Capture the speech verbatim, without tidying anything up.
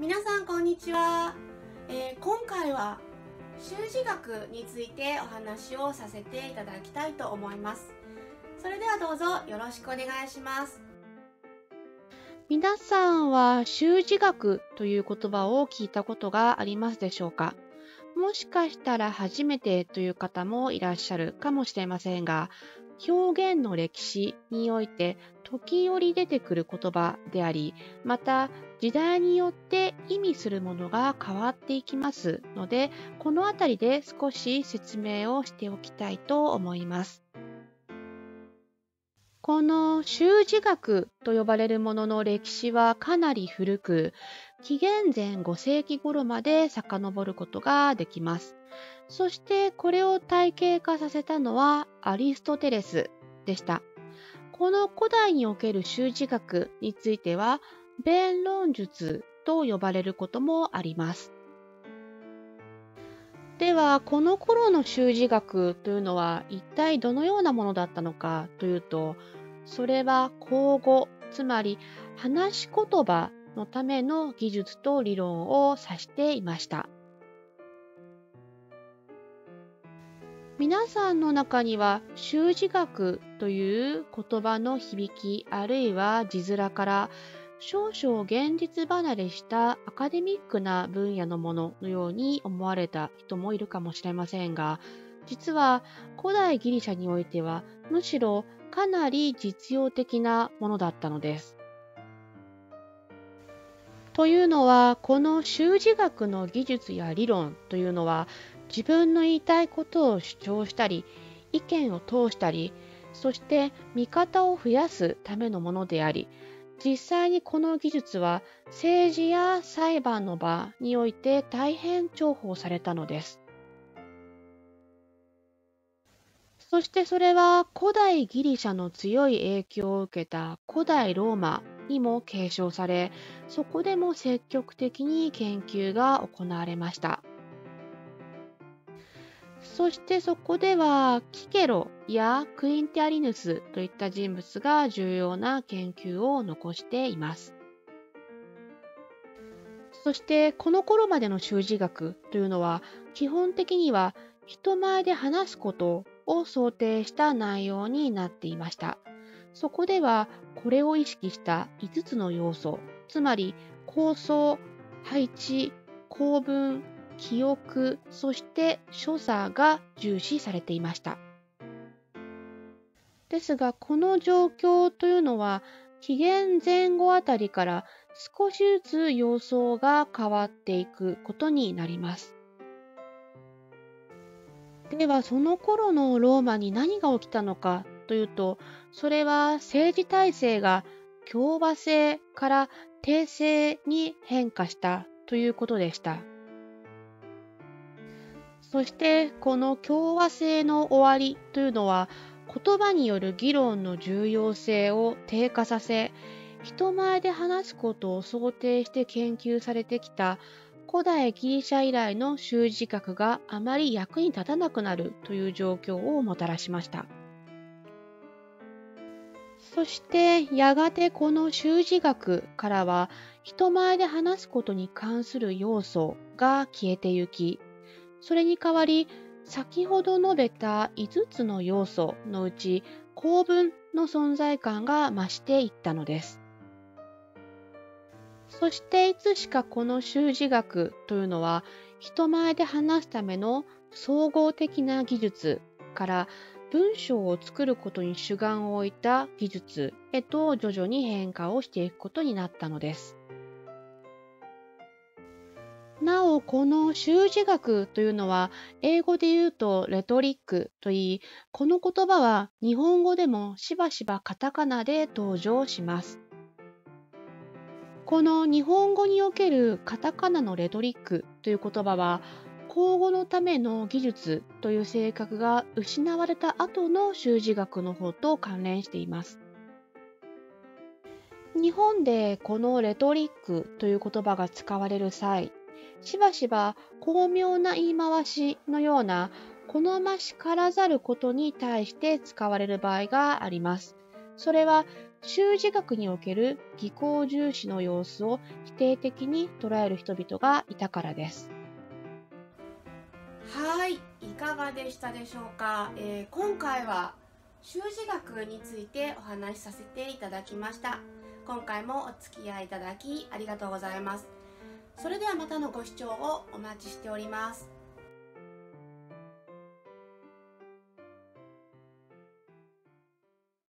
皆さんこんにちは、えー今回は習字学についてお話をさせていただきたいと思います。それではどうぞよろしくお願いします。 皆さんは習字学という言葉を聞いたことがありますでしょうか？もしかしたら初めてという方もいらっしゃるかもしれませんが、表現の歴史において時折出てくる言葉であり、また時代によって意味するものが変わっていきますので、このあたりで少し説明をしておきたいと思います。この習字学と呼ばれるものの歴史はかなり古く、紀元前ご世紀頃まで遡ることができます。そしてこれを体系化させたのはアリストテレスでした。この古代における習字学については、弁論術と呼ばれることもあります。では、この頃の習字学というのは一体どのようなものだったのかというと、それは口語、つまり話し言葉のための技術と理論を指していました。皆さんの中には習字学という言葉の響きあるいは字面から少々現実離れしたアカデミックな分野のもののように思われた人もいるかもしれませんが、実は古代ギリシャにおいてはむしろかなり実用的なものだったのです。というのは、この習字学の技術や理論というのは、自分の言いたいことを主張したり、意見を通したり、そして見方を増やすためのものであり、実際にこの技術は政治や裁判の場において大変重宝されたのです。そしてそれは古代ギリシャの強い影響を受けた古代ローマにも継承され、そこでも積極的に研究が行われました。そしてそこではキケロやクインティアリヌスといった人物が重要な研究を残しています。そしてこの頃までの習字学というのは基本的には人前で話すことを想定した内容になっていました。そこではこれを意識したいつつの要素、つまり構想、配置、構文、記憶、そして所作が重視されていました。ですが、この状況というのは紀元前後あたりから少しずつ様相が変わっていくことになります。では、その頃のローマに何が起きたのかというと、それは政治体制が共和制から帝制に変化したということでした。そして、この共和制の終わりというのは、言葉による議論の重要性を低下させ、人前で話すことを想定して研究されてきた古代ギリシャ以来の習字学があまり役に立たなくなるという状況をもたらしました。そしてやがてこの習字学からは人前で話すことに関する要素が消えてゆき、それに代わり先ほど述べたいつつの要素のうち構文の存在感が増していったのです。そしていつしかこの習字学というのは人前で話すための総合的な技術から文章を作ることに主眼を置いた技術へと徐々に変化をしていくことになったのです。なお、この習字学というのは英語で言うとレトリックといい、この言葉は日本語でもしばしばカタカナで登場します。この日本語におけるカタカナのレトリックという言葉は、口語のための技術という性格が失われた後の習字学の方と関連しています。日本でこのレトリックという言葉が使われる際、しばしば巧妙な言い回しのような好ましからざることに対して使われる場合があります。それは修辞学における技巧重視の様子を否定的に捉える人々がいたからです。 はい、いかがでしたでしょうか。えー、今回は修辞学についてお話しさせていただきました。今回もお付き合いいただきありがとうございます。それではまたのご視聴をお待ちしております。